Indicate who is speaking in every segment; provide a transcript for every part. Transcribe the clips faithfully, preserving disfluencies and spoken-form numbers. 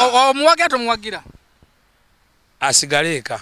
Speaker 1: omuwagira tomuwagira
Speaker 2: asigaleka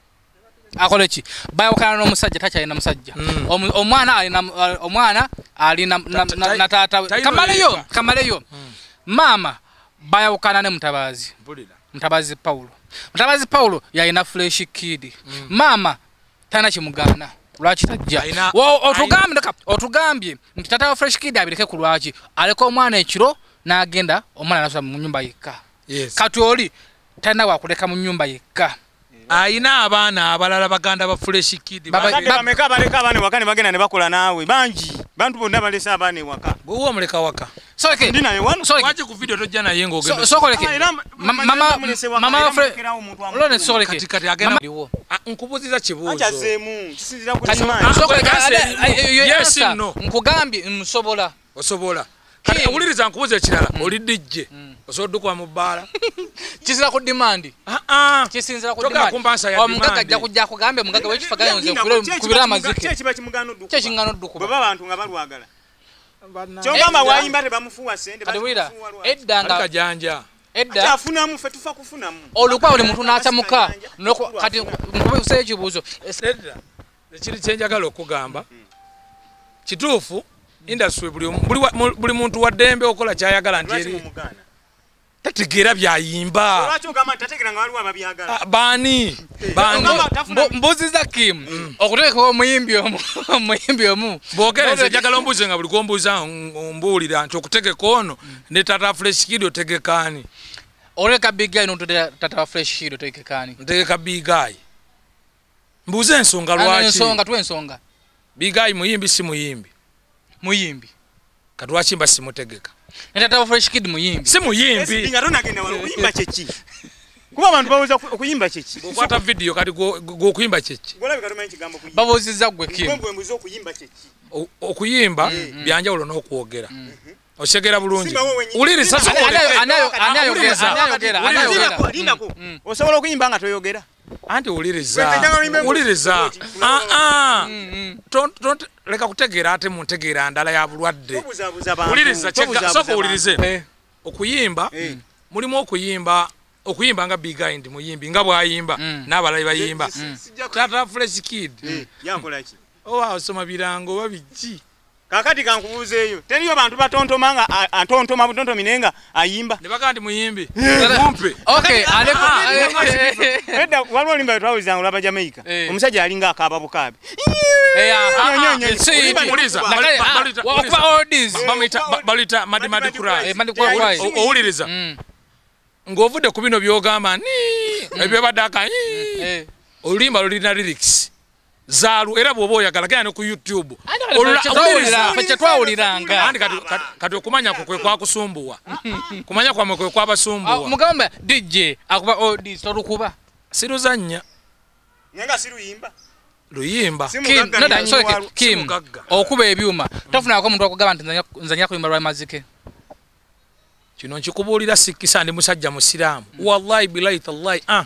Speaker 1: akoleki bayokana n'omusajja takyalina musajja omwana alina omwana alina na taata kamaleyo kamaleyo mama bayokana ne mutabazi mutabazi Paulo mutabazi Paulo yalina fresh kid mama tana kimugana lwaki tajja otugambye otugambye nti tata wa fresh kid abireke ku lwaki aleko omwana ekiro n'agenda omwana nasula mu nyumba yekka kati oli tana wakuleka mu nyumba yekka
Speaker 2: aina abaana abalala baganda ba fresh kid
Speaker 3: bameka baleka abana wakane bagenda ne bakola naawe banji bantu bonna balesa abana waka
Speaker 2: bwo muleka waka
Speaker 1: soleke
Speaker 3: ndina ye wano
Speaker 2: waje ku video tojja na yengo ogenda
Speaker 1: sokoleke mama mama lone soleke
Speaker 2: kati kati agenda nkubuziza kibuzo
Speaker 3: acha zemu kisinzira ku kimani
Speaker 1: sokoleke yes no nkugambye nsobola
Speaker 2: osobola kati uliriza nkubuze kirala oli D J osodukwa mu bala
Speaker 1: kisira ku demand
Speaker 2: ah ah
Speaker 1: kisinzira ku demand omugaga ajja kujja kugambe mugaga wekifaganya nze kubira amazike
Speaker 3: kye kiba kimugano dduku
Speaker 1: kye kingano dduku
Speaker 3: baba bantu nga balwagala kyongamba wayimba te bamufuwa sende
Speaker 1: bamufuwa eddanga
Speaker 2: kajanja
Speaker 3: edda afuna mu fe tufa kufuna mu
Speaker 1: olukwa oli muntu n'achamuka kati nkubuse ekibuzo
Speaker 2: edda ekiri kyenjagala okugamba kituufu industry buli buli muntu wadembe okola kyayagala ntiri tategera byayimba
Speaker 3: olwacho gama tategera nga waliwo ababyagala
Speaker 2: bani bani
Speaker 1: mbuzi za Kim okuteka omuyimbi omu omuyimbi omu
Speaker 2: bogereze jagala ombuzi nga buli kombuza ombulira nti okutegeka ono ne tata fresh kid otegekani
Speaker 1: oleka big guy no tata fresh kid otegekani
Speaker 2: ntegeka big guy mbuze ensonga lwaki
Speaker 1: ensonga tu ensonga
Speaker 2: big guy muyimbi si muyimbi
Speaker 1: muyimbi
Speaker 2: katwachimba simutegeka
Speaker 1: Tata fresh kid muyimbi
Speaker 2: si muyimbi
Speaker 3: singa tona genda walo kuyimba chechi kuba abantu bawuza okuyimba chechi
Speaker 2: okwata video kati go kuyimba chechi
Speaker 3: gola bikatuma ekigambo kuyimba
Speaker 1: babozizza gwe Kim
Speaker 3: mbwe mbuzo okuyimba chechi
Speaker 2: okuyimba byanjawulo n'okwogera oshegera bulungi uliri sasa
Speaker 1: anayo anayo anayogera anayogera
Speaker 3: lindako osobola okuyimba nga toyogera
Speaker 2: anti uliriza uliriza ah ah don't leka kutegera ate muntegera ndala ya bulwadde uliriza cheka soko ulirize okuyimba mulimu okuyimba okuyimba nga big guy ndi muyimbi nga bwayimba n'abalali bayimba tata fresh kid
Speaker 3: yankola ki
Speaker 2: oh asoma birango babiji
Speaker 3: kakati kankubuzeeyo teriyo bantu batontoma nga antontoma butonto minenga ayimba
Speaker 2: ne bagandi muyimbi mumpe
Speaker 1: okay aleko
Speaker 3: edda waliwo limba twawuza ngula ba Jamaica omusajja alinga akaba bukabi
Speaker 1: eh see
Speaker 2: muliza
Speaker 1: okuba oldies
Speaker 2: bamita balita madi madi kurai owuliriza ng'ovudde ku bino byogamba ni ebyo badaka olimba lulina lyrics zalu era bwoba oyagala genda ku YouTube
Speaker 1: olulira fecha twawuliranga
Speaker 2: andi kati kati okumanya kwe kwa kusumbuwa kumanya kwa kwe kwa basumbuwa
Speaker 1: mugamba D J akuba oldies tolukuba
Speaker 3: siruzanya nyanga siruyimba
Speaker 2: luyimba
Speaker 1: Kim nada so Kim okuba ebyuma tofuna ko muntu akugaba nti nzanya kuyimba lwa mazike
Speaker 2: kino nkikubuulira sikisa ndi musajja musiramu wallahi billahi tallahi ah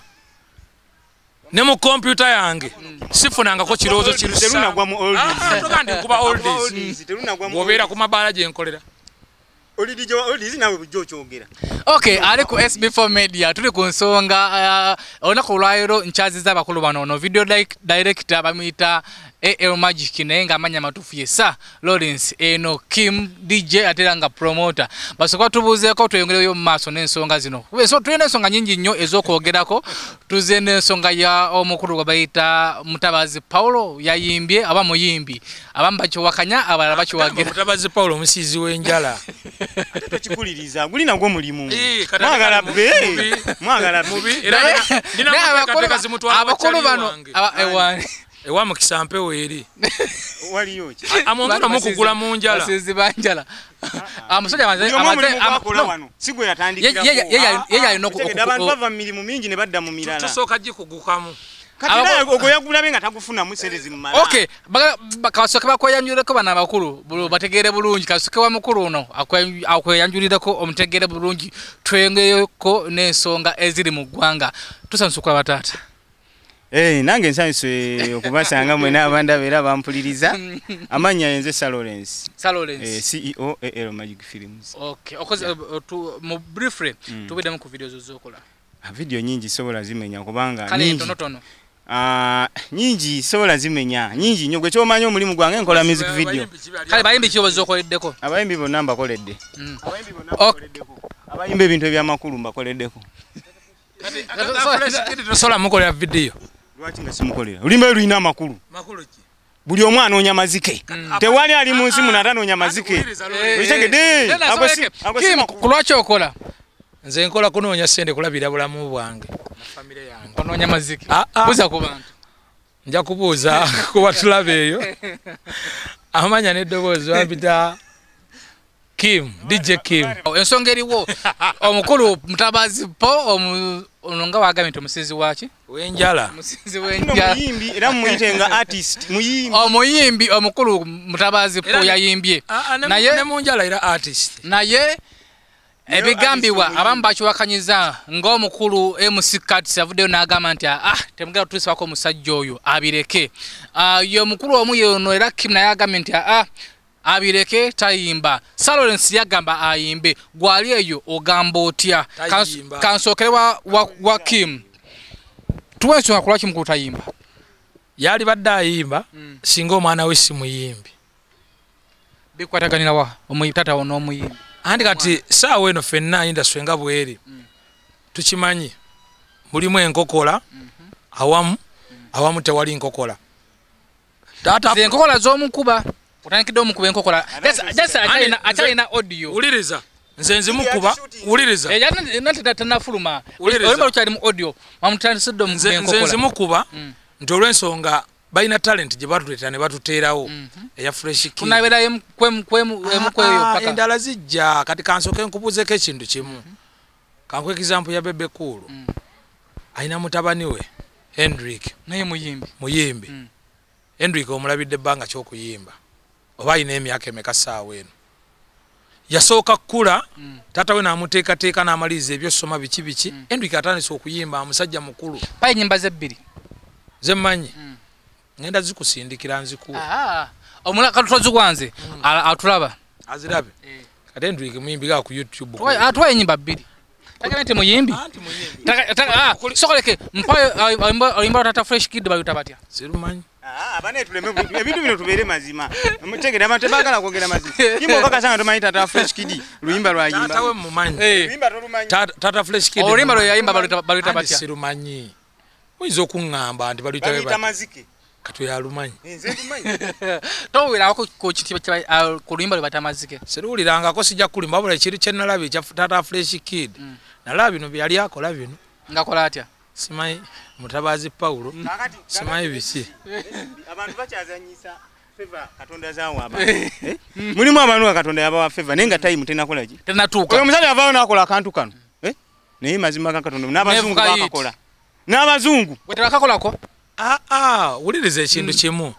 Speaker 2: ne mu computer yange sifunanga ko kirozo
Speaker 3: kirusana gwa mu oldies
Speaker 2: tokandi kuba oldies ngobera ku mabala je nkolera
Speaker 3: oldies jo oldies nawe bujjo kyogera
Speaker 1: okay ali ku S B four media tuli ku nsonga ona ku lwairo nchazi za bakulu bano no video like director bamita A L Magic nenga amanya matufu yesa Lawrence eno Kim D J ateranga promoter basokwa tubuze ko tweyongere yo maso n'ensonga zino so tuyene ensonga nyingi nnyo ezokwogerako tuze n'ensonga ya omukulu babayita Mutabazi Paulo yayimbye aba muyimbi abamba cyo wakanya abalala bacho wagira
Speaker 2: Mutabazi Paulo musizi w'enjala
Speaker 3: ate tukikuliriza gulina gwo mulimu mwagala be mwagala mubi
Speaker 2: era ndina kazi mutwa
Speaker 1: abakulu bano ewani
Speaker 2: ewa mukisampe weri
Speaker 3: wali yoki
Speaker 2: amuntu amukugula mu njala
Speaker 1: asizi banjala amusajja banze
Speaker 3: amate amakula wano sigwe yatandikira
Speaker 1: ye ye ye alino ku
Speaker 3: abantu bava milimu mingi ne badda mu mirala
Speaker 2: tusoka jikugukamu
Speaker 3: kati ogoyagula benga takufuna muserezi mumala
Speaker 1: okay bakasoka bakoyanjure ko bana bakulu bategere bulungi kasoke wa mukulu uno akweyanjurira ko omutegere bulungi twengeyo ko n'ensonga eziri mu gwanga tusansuka batata
Speaker 3: Eh nange nsanyuse okubasanga mwe n'abanda bera bampuliriza. Amanya yenze Salolens.
Speaker 1: Salolens.
Speaker 3: Eh C E O A L Magic Films.
Speaker 1: Okay. Okoze mu briefly tubidde mu ku videos zokola.
Speaker 3: A video nyingi sobola zimenya kubanga
Speaker 1: nyingi. Kale tono tono.
Speaker 3: Ah nyingi sobola zimenya. Nyingi nyo gwe kyomanya omulimu gwange nkola music video.
Speaker 1: Kale bayimbi kiyo zokoleddeko.
Speaker 3: Abayimbi bonna mbakoledde. Abayimbi bonna mbakoleddeko. Abayimbi ebintu ebyamakulu mbakoleddeko.
Speaker 2: Sola mukolera video.
Speaker 3: Lwaki nga simukolera? Ulimbe luyina amakulu.
Speaker 2: Makulu ki?
Speaker 3: Buli omwana anoonya mazike. Tewali ali mu nsi munata anoonya mazike. Okitegedde?
Speaker 1: Kim kulwachi okola?
Speaker 2: Nze nkola kunoonya sente kulabira bulamu bwange na family yange.
Speaker 1: Onoonya mazike. Buza ku bantu.
Speaker 2: Nja kubuuza kuba tulabe eyo. Amanya n'eddoboozi wabita Kim, D J Kim.
Speaker 1: Ensonga eriwo omukulu Mutabazi po ononga wagambye omusizi waki?
Speaker 2: Wenjala.
Speaker 1: Omusizi wenjala.
Speaker 3: Muyimbi era muyitenga artist. Muyimbi.
Speaker 1: Omuyimbi omukulu Mutabazi po yayimbye.
Speaker 2: Naye ne munjala era artist.
Speaker 1: Naye ebigambibwa abamu bakiwakanyiza ng'omukulu M C Kati savuddeyo n'agamba nti ah temugenda tutusibako omusajja oyo abireke. Yo omukulu omu yono era Kim naye agambye nti ah abireke tayimba. Salolens yagamba ayimbe. Gwali eyo ogamba otya? Kansokere wa, wa, wa Kim. Tuwenso nga kulaki mukulu tayimba.
Speaker 2: Yali badde ayimba mm. Singa omwana we simuyimbi.
Speaker 1: Bikwataganira wa omuyitata ono omuyimbi.
Speaker 2: Andi kati saawa eno fenna industry nga bweri. Mm. Tukimanyi mulimu enkokola mm -hmm. awamu mm. awamu tewali enkokola.
Speaker 1: Tata enkokola z'omukuba. Utanikidde omukuba enkokola. Jasa atalina audio.
Speaker 2: Uliriza. Nze nzimukuba. Uliriza.
Speaker 1: Eh nante tanafuluma. Olimba lukyali mu audio. Mamutandisiddde omukuba enkokola.
Speaker 2: Nze nzimukuba. Nti olw'ensonga balina talent gye batuleeta ne batuteerawo. Eya fresh kid.
Speaker 1: Tunabera emkwemu emukweyo paka.
Speaker 2: Endala zijja kati kansoke nkubuuzeko ekintu kimu. Kankwe example ya Bebe Cool. Aina mutabani we Hendrik.
Speaker 1: Naye muyimbi.
Speaker 2: Muyimbi. Hendrik omulabidde bbanga ky'okuyimba. Oba ine emyaka emeka saawa eno. Yasooka kkula mm. Tata we n'amuteekateeka n'amaliriza ebyosoma biki biki mm. Hendrik atandise okuyimba amusajja mukulu.
Speaker 1: Payi nnyimba ze bbiri.
Speaker 2: Ze mmanyi. Mm. Ngenda zikusindikira nzikuwa.
Speaker 1: Ah, omula katutozi gwanze mm. atulaba.
Speaker 2: Azirabe. Eh. Kati Hendrik muyimbi ga ku YouTube.
Speaker 1: Atwaye ennyimba bbiri. Taka nti muyimbi.
Speaker 2: Anti muyimbi.
Speaker 1: Taka taka ah sokoleke mpayo oyimba Tata Fresh Kid bayuta batya.
Speaker 2: Sirumanyi.
Speaker 3: Ah abane tuleme ebintu bino tubere mazima. Mutegere abantu bagala kwogera mazima. Kimbo kakasanga tumanyi Tata Fresh Kid luyimba lwa yimba.
Speaker 2: Tata we mumanyi.
Speaker 3: Luyimba tolumanyi.
Speaker 2: Tata Fresh Kid.
Speaker 1: Oluyimba lwa yimba baluta baluta batya.
Speaker 2: Sirumanyi. Muizo kungamba anti baluta we
Speaker 3: batya.
Speaker 2: Katu ya lumanyi.
Speaker 3: Nze tumanyi.
Speaker 1: Towera ko ko kiti ku luyimba lwa batamazike.
Speaker 2: Siruuliranga ko sijja kulimba wabula ekiri kye nalabi ekya Tata Fresh Kid. Nalabi bino byali akola bino.
Speaker 1: Ngakola atya.
Speaker 2: Simanyi Mutabazi Paulo. Simanyi bisi.
Speaker 3: Abantu bakyazanyisa favor Katonda zaawa aba. Mulimu abantu Katonda yabawa favor nenga time tenakola ki?
Speaker 1: Tenatuuka.
Speaker 3: Oyo musajja avaayo n'akola akantu kano. Eh? Naye mazima ga Katonda n'abazungu bakakola. N'abazungu.
Speaker 1: Wete bakakolako?
Speaker 2: Ah ah, uliriza ekintu kimu.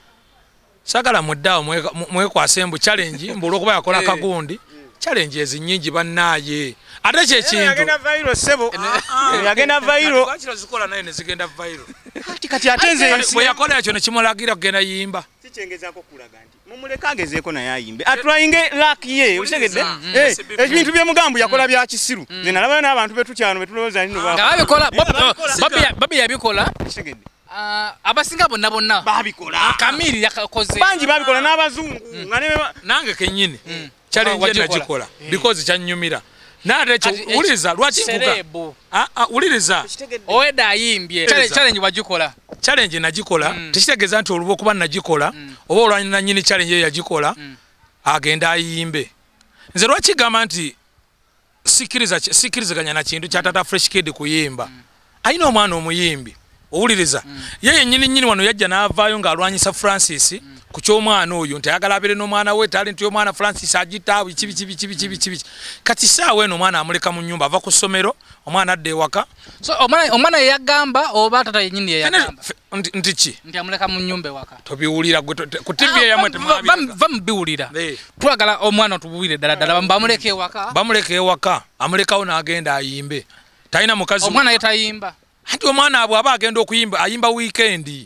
Speaker 2: Sagala muddawo mwekwasa embu challenge mbu olwokuba yakola kagundi. Challenge ezinyingi bannaye. Ate kye kintu.
Speaker 3: Yagenda viral sebo. Yagenda viral.
Speaker 2: Kwakira zikola naye ne zigenda viral.
Speaker 3: Kati kati atenze ensi.
Speaker 2: Bwe yakola ekyo ne kimulagira kugenda yimba.
Speaker 3: Kikyengezako kulaga nti mumuleka agezeeko naye ayimbe. Atryinge luck ye. Utegedde? Eh, ebintu bye mugambu yakola bya kisiru. Nze nalaba n'abantu betu kyano betulowooza nino ba.
Speaker 1: Abikola babi babi yabikola.
Speaker 3: Utegedde?
Speaker 1: Ah abasinga bonna bonna.
Speaker 3: Babikola.
Speaker 1: Kamiri yakakoze.
Speaker 3: Banji babikola n'abazungu.
Speaker 2: Nange kennyini. Challenge najikola because kyanyumira. Nate ekyo uliza lwaki nkuga. Ah ah uliza.
Speaker 1: Oweda ayimbye. Challenge wagikola.
Speaker 2: Challenge najikola. Tekitegeeza nti olubo kuba najikola oba olwanyina nyini challenge yagikola agenda ayimbe. Nze lwaki gamba nti sikiriza sikirizaganya na kintu kya Tata Fresh Kid kuyimba. Ayina omwana omuyimbi. Owuliriza. Yeye nyini nyini wano yajja n'avaayo ng'alwanyisa Francis. Kuchomwana oyo ntayagala abere no mwana we talent yo mwana Francis agita bichi bichi bichi bichi bichi kati sawe no mwana amuleka mu nyumba ava ku somero omwana adde waka
Speaker 1: so omwana omwana yagamba oba tata yenyini yagamba
Speaker 2: ndichi
Speaker 1: ndi amuleka mu nyumba waka
Speaker 2: tobiwulira ku T V ya mwete
Speaker 1: bambiwulira twagala omwana tubuwire dala dala bamuleke waka
Speaker 2: bamuleke waka amuleka ona agenda ayimbe taina mukazi
Speaker 1: omwana yetayimba
Speaker 2: Anti omwana abwe aba agenda okuyimba ayimba weekend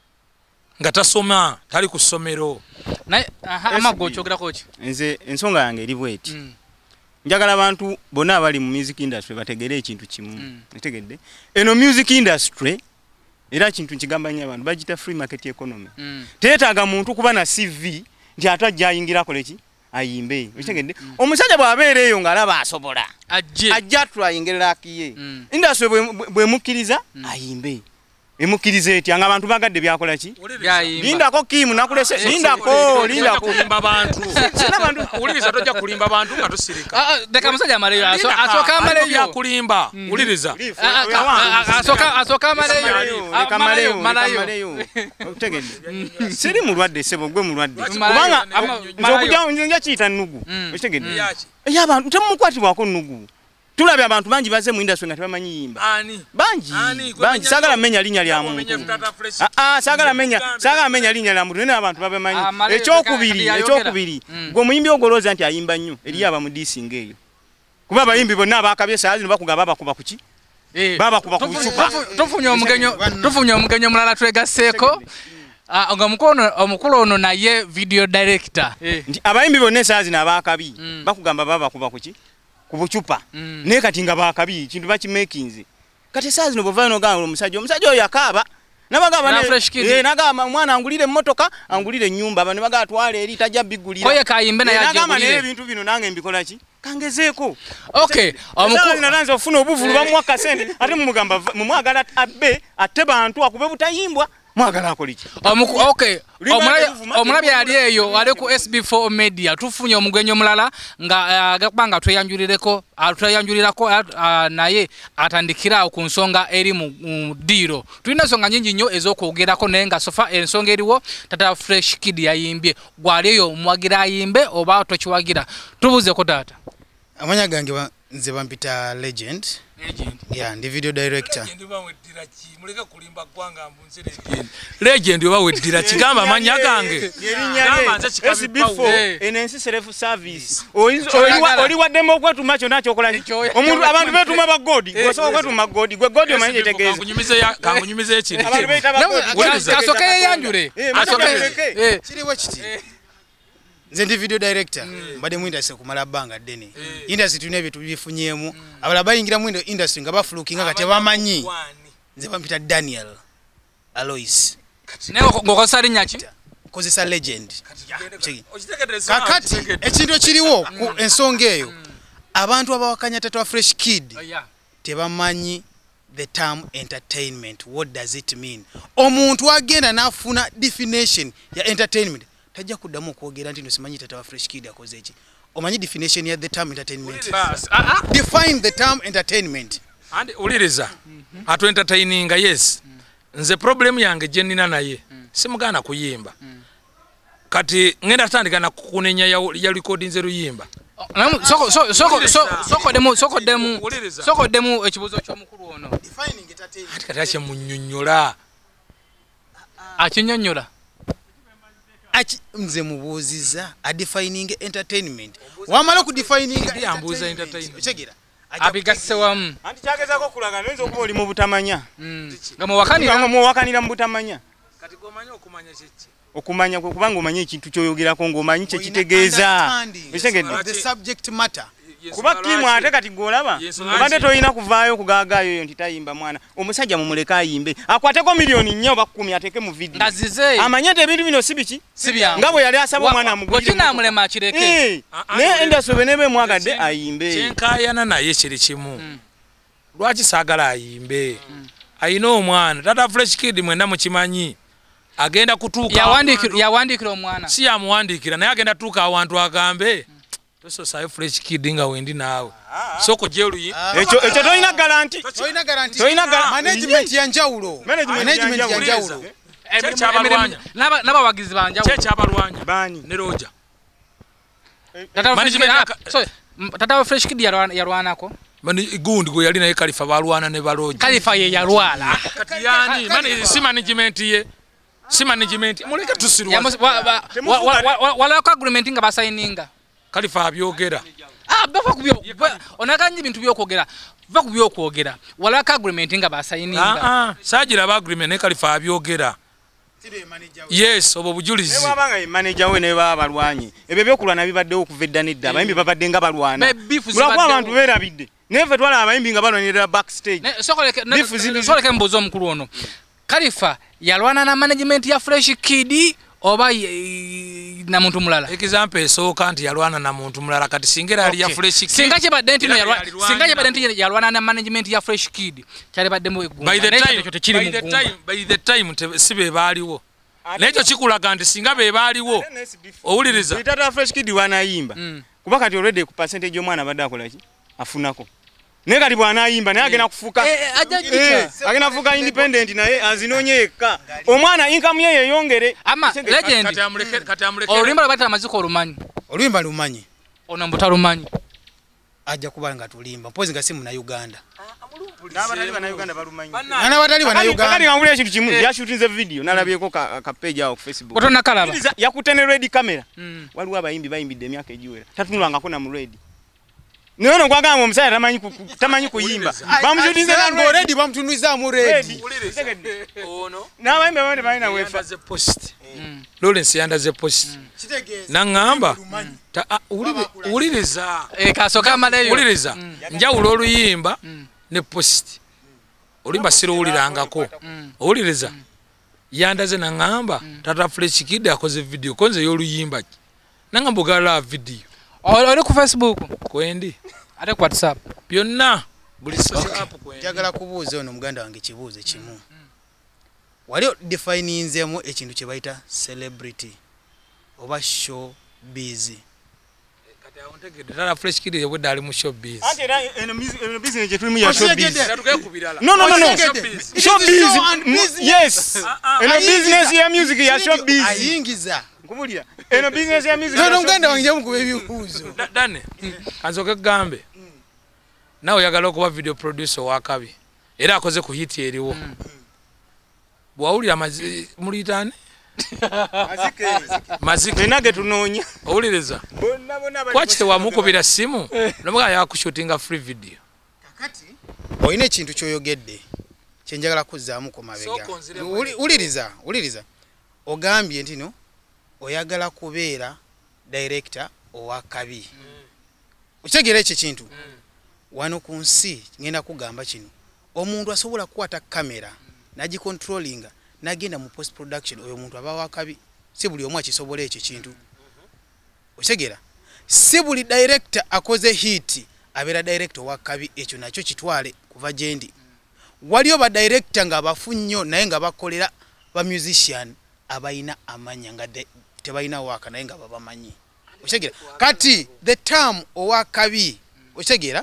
Speaker 2: nga tasoma tali ku ssomero.
Speaker 1: Naye aha amago kyogera koki.
Speaker 3: Nze ensonga yange eri bweti. Mm. Njagala abantu bonna abali mu music industry bategere ekintu kimu. Ntegedde. Mm. Eno music industry era kintu nkigamba nnyo abantu bagita free market economy. Mm. Teetaaga muntu kuba na C V nti atajja ayingira koleki ayimbe. Ntegedde. Mm. Omusajja bw'abeera eyo ng'alaba asobola.
Speaker 1: Ajje.
Speaker 3: Ajja twayingira lakiye. Mm. Industry bwe mukkiriza mm. ayimbe. Emukiriza eti anga abantu bagadde byakola ki? Lindako Kim nakulese lindako lindako
Speaker 2: kulimba bantu.
Speaker 3: Sina bantu
Speaker 2: uliriza tojja kulimba bantu nga tosirika.
Speaker 1: Ah deka musajja maleyo asoka maleyo
Speaker 2: ya kulimba uliriza.
Speaker 1: Asoka asoka maleyo
Speaker 3: maleyo maleyo. Otegedde. Siri mulwadde sebo gwe mulwadde. Kubanga nzokujja nja kiita nugu. Otegedde. Ya abantu temukwatibwako nugu. Tulabye abantu bangi baze mu industry nga tebamanyi yimba.
Speaker 2: Ani?
Speaker 3: Bangi. Bangi sagala menya linnya lya muntu. Ah ah sagala menya, sagala menya linnya lya muntu. Nene abantu babemanyi. Ekyokubiri, ekyokubiri. Gwe muyimbi ogoloza nti ayimba nnyo. Eri aba mu dissing eyo. Kuba abayimbi bonna abakabye saazi ne bakugaba bakuba kuki? Eh. Baba kuba ku chupa.
Speaker 1: Tufunye omugenyo, tufunye omugenyo mulala twegaseeko. Ah nga mukono omukulu ono naye video director.
Speaker 3: Nti abayimbi bonna saazi na abakabi bakugamba baba kuba kuki? Kubuchupa mm. Ne kati nga bakabi kintu bachi makinze kati saazi no bovano ganga omusajja omusajja oyo yakaba nabagaba ne eh nagama mwana angulire mmotoka angulire nyumba abantu baga atwale eri tajja bigulira
Speaker 1: koye kayimbe na yaje
Speaker 3: nagama ne ebintu bino nange mbikola ki kangezeeko
Speaker 1: okay
Speaker 3: omukulu nananze ofuna obuvulu bamwaka sente ate mumugamba mumwagala abbe ate bantu akube butayimbwa mwagala akoliki
Speaker 1: omuku okay omulabi ali eyo ali ku S B four media tufunye omugwenyo mulala nga agakubanga tweyanjulireko atweyanjulirako naye atandikira ku nsonga eri mu diro tulina nsonga nyingi nnyo ez'okwogerako naye nga sofa ensonga eriwo tata Fresh Kid yayimbye gwali eyo mwagira ayimbe oba tokiwagira tubuze ko data
Speaker 4: amanya gange nze bampita legend
Speaker 1: legend
Speaker 4: yeah ndi video director
Speaker 2: legend oba weddira ki muleka kulimba gwanga mbunze legend legend oba weddira kigamba amanya gange
Speaker 3: gamba nze S B four enensi self service oli waddemo okwetuma kyo nakyo okola omuntu abantu betuma ba godi gwosoka okwetuma godi gwe godi omanye tegeeza
Speaker 2: kangunyumize ya kangunyumize ekintu
Speaker 1: kasoke yanjure
Speaker 4: asoke kiriwe kiti nze ndi video director mbade mu industry kumala banga deni industry tune bitu bifunyemu abala bayingira mu industry nga bafulukinga kati bamanyi nze bampita Daniel Alois
Speaker 1: newo ngokosali nyaki
Speaker 4: kozesa legend kakati ekintu kiriwo ku ensonga eyo abantu abawakanya tata Fresh Kid tebamanyi the term entertainment. What does it mean? Omuntu agenda nafuna definition ya entertainment tajja kuddamu okwogera nti nsimanyi tata Fresh Kid akoze ki. Omanyi definition ya the term entertainment? Define the term entertainment.
Speaker 2: And uliriza atu entertaining yes. Nze problem yange je nina naye simugana kuyimba. Kati ngenda tandika na kunenya ya, ya recording ze ruyimba.
Speaker 1: Soko soko soko soko demo soko demo soko demo ekibuzo kyo mukuru ono.
Speaker 4: Defining entertainment.
Speaker 2: Kati katache munnyonnyola.
Speaker 1: Achinyonnyola.
Speaker 4: Achi mze mubuziza a defining entertainment. Wamala ku defining
Speaker 2: yambuza entertainment.
Speaker 4: Chegira.
Speaker 1: Abigase wamu.
Speaker 3: Anti kyagezako kulaga nwenzo okuba oli mu butamanya.
Speaker 1: Ngamo wakanira
Speaker 3: ngamo wakanira mu butamanya.
Speaker 2: Kati gomanya okumanya kiki.
Speaker 3: Okumanya kwe kubanga omanyi ekintu kyoyogerako ng'omanyi kye kitegeeza.
Speaker 4: Ekitegeeza the subject matter.
Speaker 3: Kuba kimu ate kati golaba. Obadde toyina kuvaayo kugagayo yo nti tayimba mwana. Omusajja mumuleka ayimbe. Akwateko milioni nnya oba kumi ateke mu video.
Speaker 1: Ngazize.
Speaker 3: Amanyete ebintu bino sibiki?
Speaker 1: Sibyangu.
Speaker 3: Ngabo yali asaba omwana amugulire.
Speaker 1: Gokina amulema akireke.
Speaker 3: Ne endaso benebe mwagadde ayimbe.
Speaker 2: Kyenkayana naye kiri kimu. Lwaki saagala ayimbe. Ayina omwana. Tata Fresh Kid mwenda mukimanyi. Agenda kutuuka
Speaker 1: yawandikira yawandikira omwana
Speaker 2: si yamuwandikira naye agenda tuuka awantu agambe toso sayo Fresh Kid nga wendi naawe soko jelu
Speaker 3: ekyo ekyo toyina guarantee
Speaker 4: toyina guarantee
Speaker 3: toyina
Speaker 4: management ya njawulo management ya njawulo
Speaker 1: naba naba wagizi banja
Speaker 2: checha abalwanya
Speaker 3: bani
Speaker 2: ne roja
Speaker 1: management so tata Fresh Kid yarwanako
Speaker 2: mani gundi go yali naye Khalifa balwana ne baloja
Speaker 1: Khalifa ye yarwala
Speaker 2: kati yani mani si management ye si management muleka tusirwa
Speaker 1: wala ko agreement nga basaininga
Speaker 2: Khalifa abyogera
Speaker 1: ah bava kubyo onakanje bintu byokwogera va kubyokwogera walaka agreement nga basayininga
Speaker 2: ah ah sajira ba agreement ne Khalifa abyogera yes obo bujulizi
Speaker 3: ne wabanga manager we ne baba balwanyi ebyo byokulwana bibadde okuvedda nedda abayimbi babadde nga balwana mulakwa abantu berabidde neve twala abayimbi nga balwanira backstage
Speaker 1: ne sokoleke sokoleke mbozo mukulu ono Khalifa yalwana na management ya Fresh Kid oba na muntu mulala
Speaker 2: example esooka nti yalwana na muntu mulala kati singera ali ya Fresh Kid
Speaker 1: singa che badde ntino yalwana singa che badde ntino yalwana na management ya Fresh Kid cyali badde mu egumba
Speaker 2: by the time by the time by the time sibe baliwo necho chikulaga nti singa be baliwo owuliriza
Speaker 3: itata Fresh Kid wanayimba kuba kati already ku percentage omwana badde akola ki afunako ne kati bwanayimba naye agenda kufuka agenda kufuka independent naye azinonyeka omwana income ye yeyongere
Speaker 1: ama legend
Speaker 2: kati amuleke kati amuleke
Speaker 1: olimba bata amaziko olumanyi
Speaker 4: olimba lumanyi
Speaker 1: ono mbuta lumanyi
Speaker 4: ajja kubanga tulimba mpozi nga simu na Uganda
Speaker 3: n'abatali bana Uganda balumanyi
Speaker 4: ana batali bana Uganda
Speaker 3: kati ngambule ekintu kimu ya shooting video nalabyeko ka, ka page awo ku Facebook
Speaker 1: otona kalaba
Speaker 3: yakutene ready camera waliwo abayimbi bayimbidde emyaka ejiwera tatunulanga kona mu ready Nono kwa gamba omusaya tamanyi tamanyi kuyimba. Bamujudize
Speaker 4: ngo already bamutunuiza mu ready.
Speaker 2: Ono.
Speaker 3: Na bayimba bande bayina
Speaker 2: wefa ze post. Lawrence yanda ze post. Nangamba. Uliriza.
Speaker 1: Eh kasoka maleyo.
Speaker 2: Uliriza. Njawulo oluyimba ne post. Olimba siro ulirangako. Uliriza. Yanda ze nangamba tata Fresh Kid akoze video konze yoluyimba. Nangamba gala video.
Speaker 1: Ori ku Facebook
Speaker 2: kwendi
Speaker 1: ate ku WhatsApp
Speaker 2: byonna buli social app kwendi
Speaker 4: jagala kubuuza ono muganda wange kibuuze kimu wali defininzemu ekintu kye bayita celebrity oba show busy
Speaker 2: kati awontegedde tala Fresh Kid yebwe ali mu show busy
Speaker 3: ate era eno eno business je tulimu ya show busy
Speaker 2: tukekubirala
Speaker 3: no no no no show busy yes eno business ya music ya show busy
Speaker 4: ayingiza
Speaker 3: kubulira eno business ya music
Speaker 4: no nganda wange mukube bibuuzo
Speaker 2: dane kanzoke gambe nawe yagala okuba video producer wakabi era akoze ku hit eriwo bwawulira mulitane
Speaker 3: mazike
Speaker 2: mazike
Speaker 3: nage tunonya
Speaker 2: owuliriza kwache wamukubira simu nomuga yakushootinga free video
Speaker 4: kakati oyine ekintu kyoyogedde kyenjagala kuzzaamu ko mabega uliriza uliriza ogambye ntino oyagala kubeera director owa kabi ukitegera ekyo kintu wano ku nsi ngenda kugamba kino omuntu asobola kukwata kamera naji controllinga nagenda mu post production oyo muntu aba wa kabi si buli omu akisobola ekyo kintu ukitegera si buli director akoze hit abeera director wa kabi ekyo nakyo kitwale kuva jendi waliyo ba director nga bafu nnyo naye nga bakolera ba musician abayina amanya nga tebayina waka naye nga babamanyi okitegera kati the term owa kabi okitegera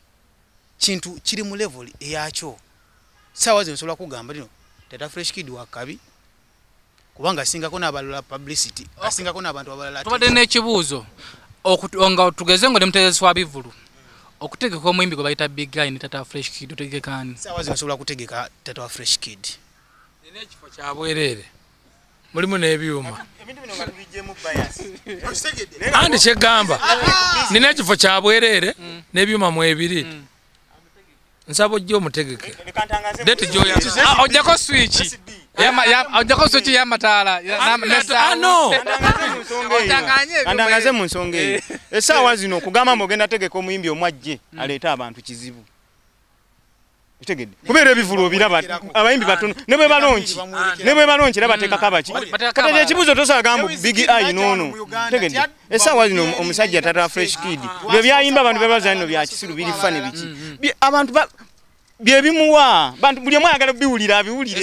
Speaker 4: kintu kiri mu level eyakyo sawa zino sobola kugamba lino tata Fresh Kid wa kabi kubanga asingako n'abalala publicity asingako n'abantu abalala
Speaker 1: tubadde n'ekibuuzo okutonga tugeze ngo demutezesi wa bivulu okutegeka omuyimbi gwe bayita big guy ne tata Fresh Kid otegekani
Speaker 4: sawa zino sobola kutegeka tata Fresh Kid
Speaker 2: nine ekifo kya bwerere mulimu n'ebyuma
Speaker 3: ebintu bino ngabijjemu bias
Speaker 2: andi kyegamba nina ekifo kya bwerere n'ebyuma mu ebiri nsabo jjo omutegeke deti joya
Speaker 1: ojjako switch ojjako switch y'amataala
Speaker 2: no
Speaker 3: andangaze mu nsonga eyo essaawa zino okugamba mogenda tegeka omuyimbi omwajje aleeta abantu kizibu utegedde kubeera ebivulu obiraba abayimbi batono ne bwe balonki ne bwe balonki bateekako abaki kati ekibuuzo tosagambu big eye nono tegedde essaawa zino omusajja tata Fresh Kid bye byayimba abantu bebaza nno bya kisiru biri fane biki abantu bye bimuwa bantu buli omu ayagala biwulira abiwulire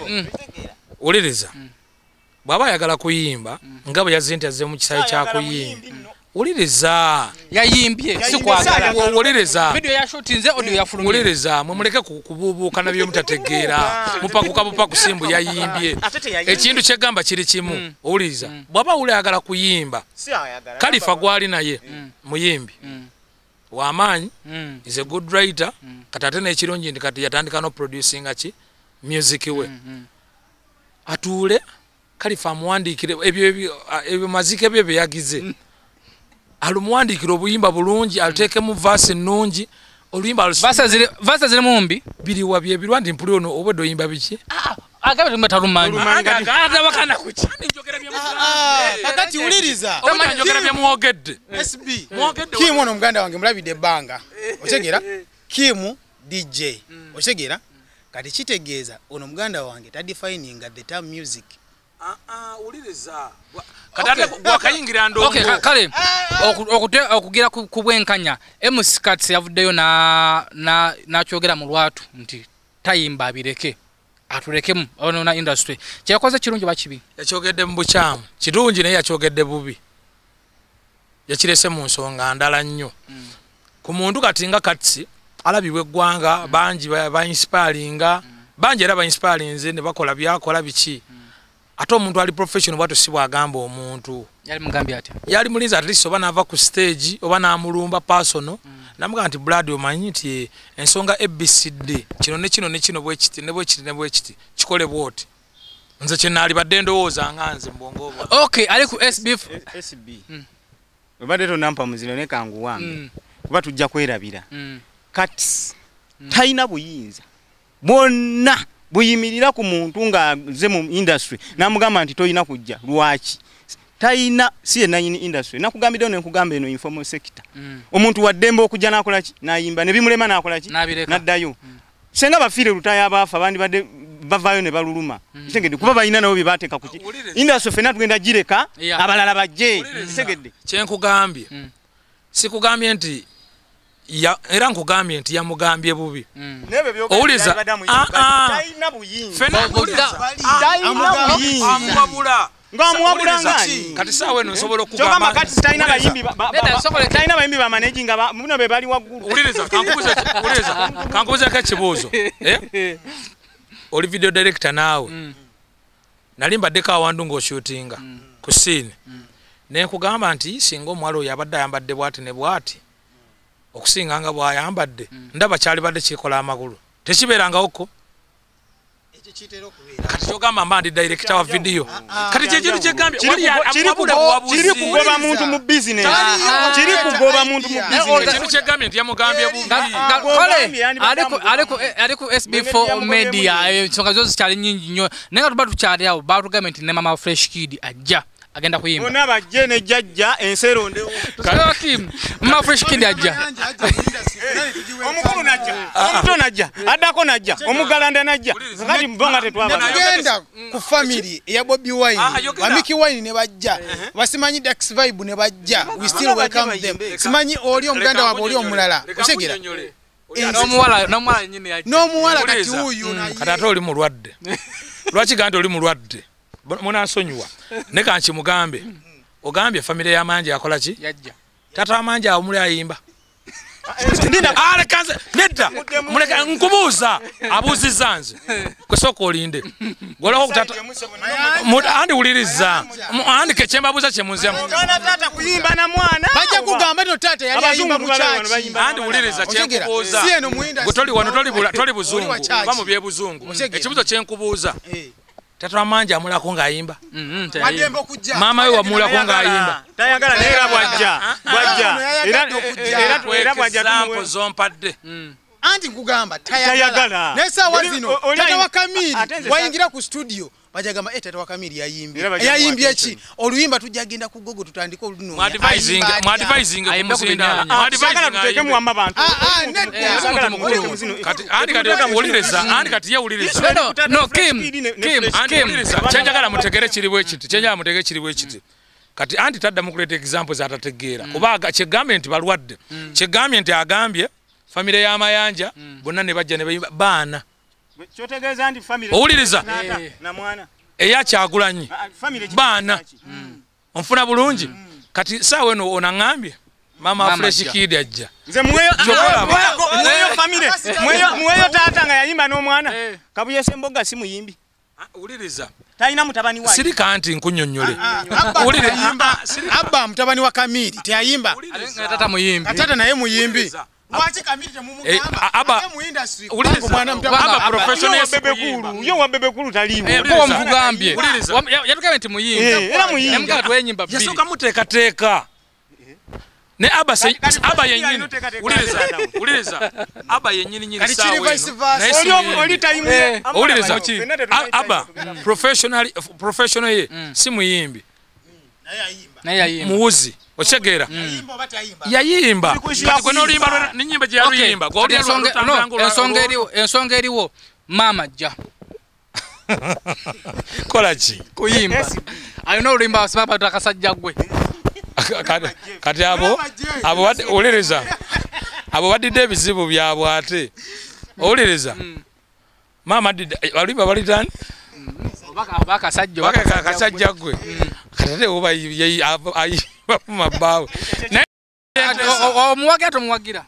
Speaker 2: uliriza bw'aba ayagala kuyimba nga bwe yazze nti azze mu kisayi kya kuyimba uliriza
Speaker 1: yayimbye si kwagala
Speaker 2: uliriza
Speaker 1: video ya shootinze audio ya fulumye
Speaker 2: uliriza mwe muleke kububuuka nabyo mutategeera mupakuka bupaku simbu yayimbye ekintu kyegamba kiri kimu uliriza bw'aba ule ayagala kuyimba Khalifa gwali naye muyimbi w'amaanyi is a good writer kati ate n'ekirungi ndi kati yatandika no producing ki music we atuule Khalifa amuwandiikire ebyo ebyo mazike bye bye yagize alumuwandikira obuyimba bulungi aluteekemu verse ennungi oluyimba
Speaker 1: verse ziri mumbi
Speaker 2: biri wabye ebirwa ndi mpuli ono obwedde oyimba biki
Speaker 1: agabe tumeta rumanyi
Speaker 2: ata wakana kuki
Speaker 4: akati uliriza
Speaker 2: njogera bya muwogedde
Speaker 4: S B Kim ono muganda wange mulabide banga otegera Kim D J otegera kati kitegeeza ono muganda wange ta defining the term music
Speaker 2: ah ah uliriza kadale gwakayingira ndo
Speaker 1: okay kale okute okugira kubwenkanya M C Cats yavuddeyo na na nachogera mu lwatu nti tayimba bireke atulekemu ono na industry kyakoze kirungi bakibi
Speaker 2: yakyogedde mu bukyamu kirungi naye yakyogedde bubi yakirese mu nsonga ndala nnyo mm. ku muntu katinga katsi alabibwe gwanga mm. banji ba, ba inspiringa mm. banji era ba inspirinze ne bakola byakola biki mm. ate omuntu ali professional bwato sibwa agamba omuntu
Speaker 1: yali mugambi ate
Speaker 2: yali mulinza at least oba nava ku stage oba namulumba personal mm. namuga nti blood omanyi nti ensonga A B C D kino ne kino ne kino bwe kiti ne bwe kiti ne bwe kiti kikole bwoti nze kinali badde ndowooza nganze mbongo obwo
Speaker 1: okay ali ku S B
Speaker 3: S B obadde tonampa muzino ne kangu wange kuba tujja kwerabira Cats tayina buyinza bonna buyimirira ku muntu nga ze mu industry namugamba nti toyina kujja lwaki tayina siye nine industry nakugambide ne nkugamba eno informal sector mm. omuntu wa dembo okujja nakola ki nayimba ne bimulema nakola ki naddayo mm. senga bafire lutaya abafa bandi bade bavayo ne baluluma mm. Tegedde kuba bayina nabo bibateka kuki industry fena tugenda gireka yeah. Abalala bajje tegedde
Speaker 2: kyenkugambye mm. sikugambye nti ya era nkugambye nti yamugambye bubi
Speaker 3: mm. nebe byo
Speaker 2: owuliza
Speaker 3: tayina buyinza
Speaker 2: fena
Speaker 3: tayina buyinza
Speaker 2: amwabula
Speaker 3: ngamuwabulangani
Speaker 2: kati sawe no nsobola okugamba
Speaker 3: kama kati tayina bayimbi tayina bayimbi ba managing aba muno be bali waggulu
Speaker 2: uliriza kankubuza uliriza kankubuza ka kibuzo eh oli video director nawe mm. nalimba deka wandu ngo shootinga mm. ku scene mm. ne kugamba nti singo mwalo yabadde yambadde bwati ne bwati okusinga nga bwa yambadde mm. ndaba kyali badde kikola amagulu tekiberanga okko kati yogamba mbandi director wa video kati kyekiru kyegambye wali amwabule bwabuzi
Speaker 3: kiri kugoba muntu mu business kiri kugoba muntu mu business
Speaker 2: kyekiru kyegambye nti yamugambye bubi
Speaker 1: kole aliko aliko aliko S B four media ensonga zozi kyali nyingi nnyo nenga tuba tukyali awo batugambye nti ne mama Fresh Kid ajja agenda kuyimba
Speaker 3: bona bajje ne jajja ensero ndewo
Speaker 1: Kim mama Fresh Kid ajja
Speaker 3: omukulu najja omuto najja adako najja omugalanda najja kati mbonga tetwaba
Speaker 4: genda ku family ya Bobby Wine wa Mickey Wine ne bajja basimanyi Dax Vibe ne bajja we still welcome them simanyi oli omuganda wabo oli omulala osegera
Speaker 1: no muwala no muwala nyine yaje
Speaker 4: no muwala kati huyu na
Speaker 2: kati ate oli mulwadde lwaki ganda oli mulwadde muna nsonyiwa ne kanchi mugambe ogambye family ya manje yakola ki
Speaker 1: yajja
Speaker 2: tata amanje amuli ayimba ndina ale kanze nedda muleka nkubuza abuziza nze kwesoko olinde golako kutata andi uliriza andi kechemba buza chemunzemu
Speaker 3: kana tata kuyimba na mwana
Speaker 4: bajja kugamba no tata yali ayimba mu chachi
Speaker 2: andi uliriza chenkubuza
Speaker 4: siye no muinda
Speaker 2: gotoli wano toli bula toli buzungu bamu bye buzungu ekibuzo chenkubuza tata amanje amulako ngayimba
Speaker 4: wadembo kujja
Speaker 2: mama we wamulako ngayimba
Speaker 3: tayagala nera bwajja bwajja era era era bwajja
Speaker 2: zampo zompadde
Speaker 4: anti kugamba tayagala nesa wazino tata wa Kamili waingira ku studio bajagamba eh tata wa Kamili yayimbi yayimbye ki oluyimba tujagenda ku gogo tutandika oluno
Speaker 2: advising advising kumuzinda advising
Speaker 3: tutekemu amabantu
Speaker 4: ah ah net
Speaker 2: kati andi kati uliriza andi kati ye uliriza
Speaker 1: no no Kim Kim Kim
Speaker 2: chenjagala mutegere kiriwe kiti chenjagala mutegere kiriwe kiti kati andi tadda mukuleta examples atategeera kuba kyegambe nti balwadde kyegambe nti agambye family ya mayanja bonna ne bajja ne bayimba baana
Speaker 3: kyotegeeza ndi family
Speaker 2: owuliriza
Speaker 3: na mwana
Speaker 2: eya kyagulanyi baana onfuna bulungi kati saawe no onangambye mama Fresh Kid ajja
Speaker 3: nze mweyo mweyo family mweyo mweyo tata nga yayimba n'omwana kabuye semboga simuyimbi
Speaker 2: owuliriza
Speaker 3: tayina mutabani wayi
Speaker 2: siri kanti nkunyonyole
Speaker 4: owulire abba mutabani wa Kamili tayimba
Speaker 1: tata muyimbi
Speaker 4: tata naye muyimbi Wachi Kamili temumugamba aba mu industry uliza mwana mtaba
Speaker 2: aba professional
Speaker 3: bebekulu yo wa bebekulu talimu
Speaker 1: ko mvugambye yatukabe nti muyimbi
Speaker 3: era muyimbi
Speaker 1: emka twenyimba bili
Speaker 2: yasoka muteka teka ne aba se aba yenyini uliriza uliriza aba yenyini nyini sawa
Speaker 4: oli oli time
Speaker 2: uliriza aba professionally professional ye simuyimbi
Speaker 1: naye yayimba
Speaker 2: muwuzi ochegera yayimba kati no limba ni nyimba je yayimba
Speaker 1: goli ensonga eriwo ensonga eriwo mama ja
Speaker 2: kolachi
Speaker 1: kuyimba ayino olimba sababa takasajja gwe
Speaker 2: kati kati abo abo wadi oleleza abo wadi debizibu byabo ate oleleza mama did walimba balitani
Speaker 1: baka baka sajja
Speaker 2: baka kasajja gwe kati oba yi ayi mabawo
Speaker 1: omuwagira tomuwagira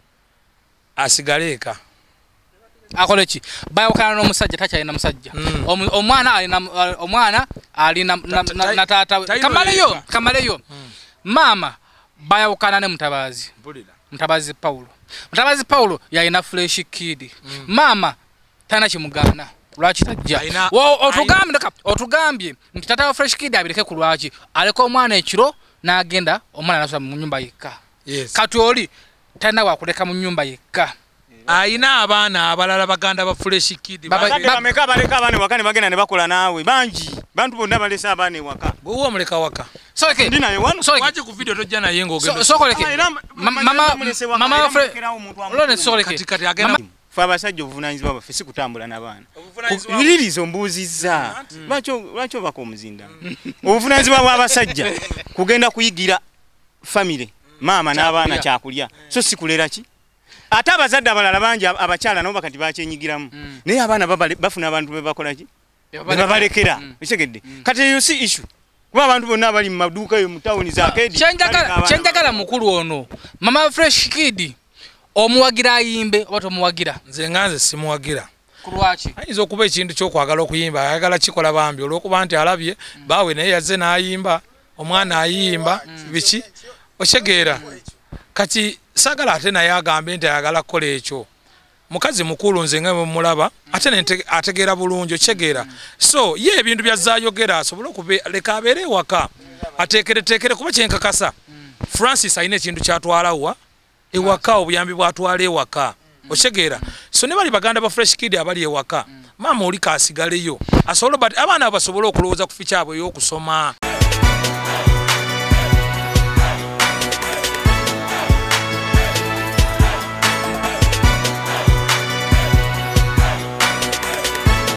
Speaker 2: asigaleka
Speaker 1: akolechi bayokana n'omusajja takyalina musajja omwana alina omwana alina na tata kamaleyo kamaleyo mama bayokana ne mutabazi mutabazi Paulo mutabazi Paulo yalina fresh kid mama tana kimugana lwaki tajja otugambye otugambye nti tata wa fresh kid abireke ku lwaki aleko omwana ekiro n'agenda omwana nasula mu nyumba yekka kati oli tana wakuleka mu nyumba yekka
Speaker 2: aina abaana abalala baganda ba fresh kid
Speaker 3: bameka baleka abane wakane bagenda ne bakola naawe banji bantu bonna balesa abane waka
Speaker 2: bwo muleka waka
Speaker 1: soke
Speaker 3: ndina yewano
Speaker 2: waje ku video tojja na yengo ogenda
Speaker 1: sokoleke mama mama fresh lone sokoleke
Speaker 2: katikati agenda
Speaker 3: fa abasajja obuvunanyizibwa bafe si kutambula n'abaana bilirizo mbuuzizza lwaki lwaki bako omuzinda obuvunanyizibwa bw'abasajja kugenda kuyigira family mama n'abaana kyakulya so si kulera ki ate abazadde abalala bangi abakyala nabo bakati bakyenyigiramu naye abaana bafuna abantu be bakola ki babalekera ekigedde kati eyo si issue kuba abantu bonna abali mu maduuka yo mu tawuni za kedi
Speaker 1: kyenjagala mukulu ono mama fresh kid omuwagira ayimbe oba tomuwagira
Speaker 2: nze nganze simuwagira
Speaker 1: kulwaki
Speaker 2: ayinza okuba ekintu kyokwagala okuyimba ayagala kikola bambi olwokuba nti alabye baawe naye yazze n'ayimba omwana ayimba biki okyegeera kati sagala ate naye agambe nti ayagala kukola ekyo mukazi mukulu nze nga mulaba ate ategeera bulungi okyegeera so ye ebintu byazaayogera asobole okuleka abeere ewaka ateekereteekere kuba kyenkakasa Francis alina ekintu kyatwalawa ewaka obuyambi bwatwala ewaka okyegeera so ne bali baganda ba fresh kid abali ewaka maama oli kaasigaleyo asobole abaana basobole okulowooza ku fikyabwe y'okusoma.